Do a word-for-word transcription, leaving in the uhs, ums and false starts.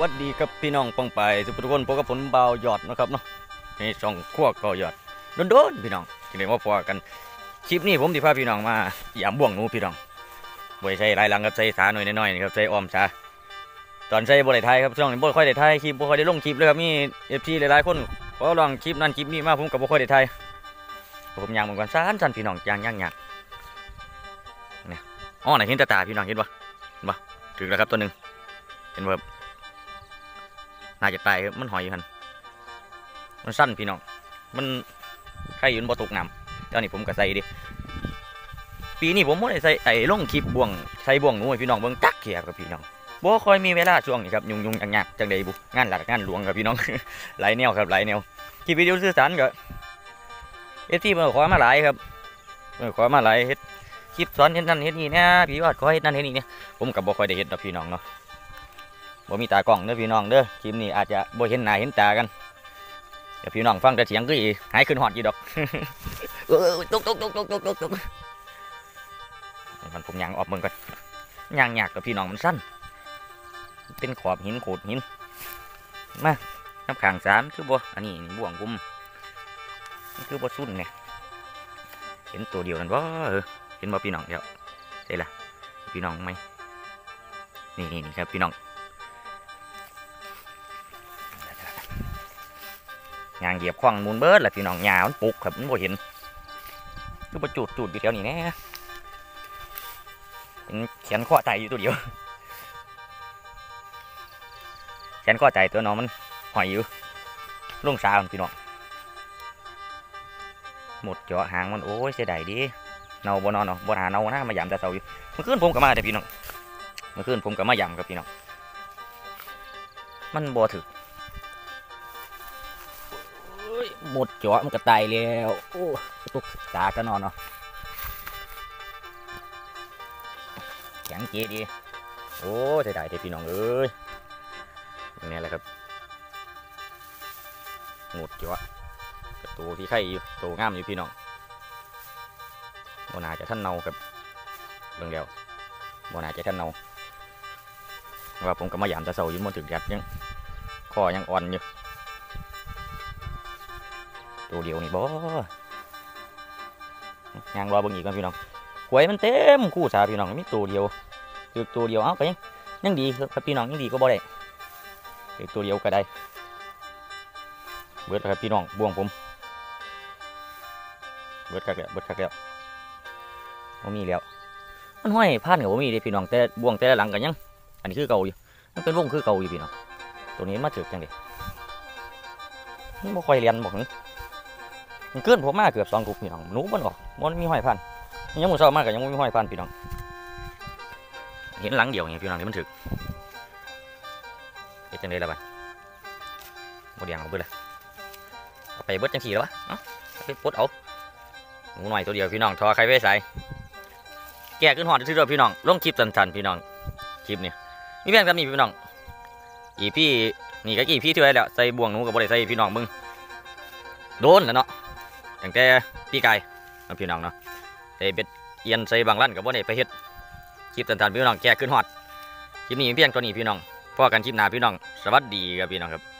วัสดีครับพี่น้องปองไปทุกคนพบกับผมเบาหยอดนะครับเนาะในช่องขั้วก็หยอดโดนๆพี่น้องที่ได้มาพอกันคลิปนี้ผมที่พาพี่น้องมาหยามบ่วงหนูพี่น้องบ่ใช่ไรหลังกับใส่สาหน่อยน้อยๆครับใส่อ้อมชาตอนใส่บ่ได้ไทยครับช่วงนี้บ่ค่อยได้ไทยคลิปบ่ค่อยได้ลงคลิปเลยครับมีเอฟซีหลายๆคนขอลองคลิปนั้นคลิปนี้มาผมกับบ่ค่อยได้ไทยผมยางเหมือนกันสั้นๆพี่น้องยางยางยางเนี่ยอ๋อไหนเห็นตาตาพี่น้องเห็นปะเห็นปะถึงแล้วครับตัวหนึ่งเห็นแบบน่าจะตายครับมันหอยอยู่หันมันสั้นพี่น้องมันใครยืนบ่ตกน้ำตอนนี้ผมก็ใส่ดิปีนี้ผมไม่ได้ใส่ไอ้ลงคลิปบ่วงใส่บ่วงหนูให้พี่น้องเบิ่งจักเขียกับพี่น้องบ่ค่อยมีเวลาช่วงนี้ครับยุ่งยุ่งยากๆจังใดบุงานหลักงานหลวงครับพี่น้อง หลายแนวครับหลายแนวคลิปวิดีโอสื่อสารก็เอฟซีมาขอมาหลายครับขอมาหลายเฮ็ดคลิปสอนเฮ็ดนั่นเฮ็ดนี่นะพี่วาดขอเฮ็ดนั่นเฮ็ดนี่เนี่ยผมกับบ่ค่อยได้เฮ็ดดอกพี่น้องเนาะบ่มีตากล้องเด้อพี่น้องเด้อคลิปนี้อาจจะบ่เห็นหน้าเห็นตากันเดี๋ยวพี่น้องฟังแต่เสียงก็อีหายขึ้นหอดอยู่ดอกเออตกตกตกตกตกตกตกมันผมยางออกเบิ่งก่อนยางหยากกับพี่น้องมันสั้นเป็นขอบหินโขดหินมาน้ำขังสามคือบ่อันนี้บ่วงกุมคือบ่สุ่นเนี่ยเห็นตัวเดียวนั่นบ่เออเห็นบ่พี่น้องเดี๋ยวใช่ละพี่น้องไหมนี่นี่นี่ครับพี่น้องยางเหยียบคว้างมูลเบิร์ดแหละพี่น้องหญ้ามันปลุกครับมันบ่เห็นคือบ่จุดจุดอยู่แถวนี้แน่เป็นแขนข้อใจอยู่ตัวเดียวแขนข้อใจตัวน้องมันหอยอยู่ลงสาพี่น้องหมดเจาะหางมันโอ้ยเสียดายดิเนาบ่นอนเนาะบ่หาเนาหน้ามายำแต่เสาอยู่เมื่อคืนผมก็มาแต่พี่น้องเมื่อคืนผมก็มายำครับพี่น้องมันบ่ถึกหมดเจาะมันก็ตายแล้วโอ้ตุกตาก็นอนเนาะแข็งเจดีโอ้เสียดายเด็กพี่น้องเอ้ยนี่แหละครับหมดเจาะตัวที่ไข่อยู่ตัวงามอยู่พี่น้องบนาจะท่านเนาครับเบิ่งแล้วบนาจะท่านเนาว่าผมก็มายามตะเสาอยู่บนถึงแดดยังคอยังอ่อนอยู่ตัวเดียวนี่บ่ยังรอเบิ่งอีกกันพี่น้องหวยมันเต็มคู่สาพี่น้องมีตัวเดียวคือตัวเดียวเอ้าก็ยังยังดีครับพี่น้องยังดีก็บ่ได้คือตัวเดียวก็ได้เบิดครับพี่น้องบ่วงผมเบิดคักแล้วเบิดคักแล้วบ่มีแล้วมันห้อยพันกับบ่มีเด้พี่น้องแต่บ่วงแต่หลังกันยังอันนี้คือเก่าอยู่มันเป็นวงคือเก่าอยู่พี่น้องตัวนี้มาถึกจังเด้มันบ่ค่อยเรียนบอกนี่มันเกินผมมากเกือบสองกุ๊กพี่น้องหนูมันออกมันมีห้อยพันยังมือเศร้ามากกับยังมีห้อยพันพี่น้องเห็นหลังเดียวไงพี่น้องที่มันถึกเป็นจังเลยละบ้านโมเดลเอาเบิดเลยเอาไปเบิดจังสี่แล้ววะเนาะไปปลดเอาหนูหน่อยตัวเดียวพี่น้องทอใครไปใส่แก่ขึ้นหอดที่เดียวพี่น้องลงคลิปสั้นๆพี่น้องคลิปนี้มีเพียงกับนี่พี่น้องอีพี่นี่ก็กี่พี่ที่ไรแล้วใส่บ่วงหนูกับบริใส่พี่น้องมึงโดนแล้วเนาะตั้งแต่พี่ไก่พี่น้องเนาะใส่เบ็ดเอียนใส่บางลั่นกับบ่ได้ไปเฮ็ดคลิปสั้นๆพี่น้องแก่ขึ้นหอดคลิปนี้มีเพียงตัวนี้พี่น้องพอกันคลิปหน้าพี่น้องสวัสดีครับพี่น้องครับ